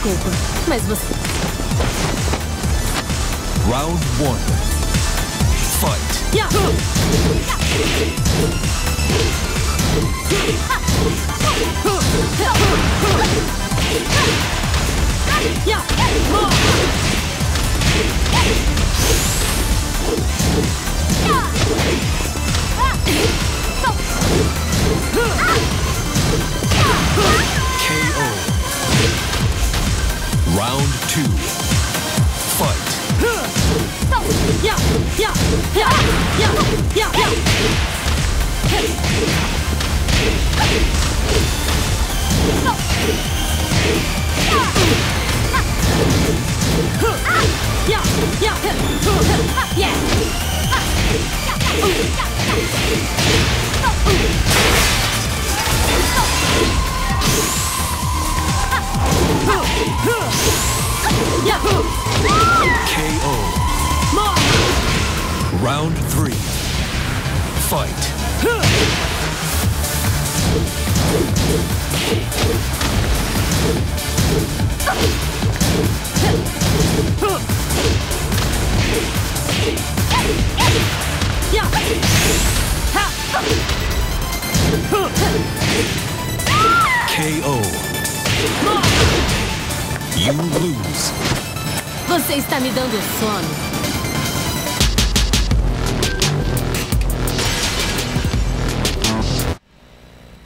Desculpa, mas você... Round 1. Fight. Yeah. KO. Round 2. Fight. KO. Round 3. Fight. KO. You lose. Você está me dando sono.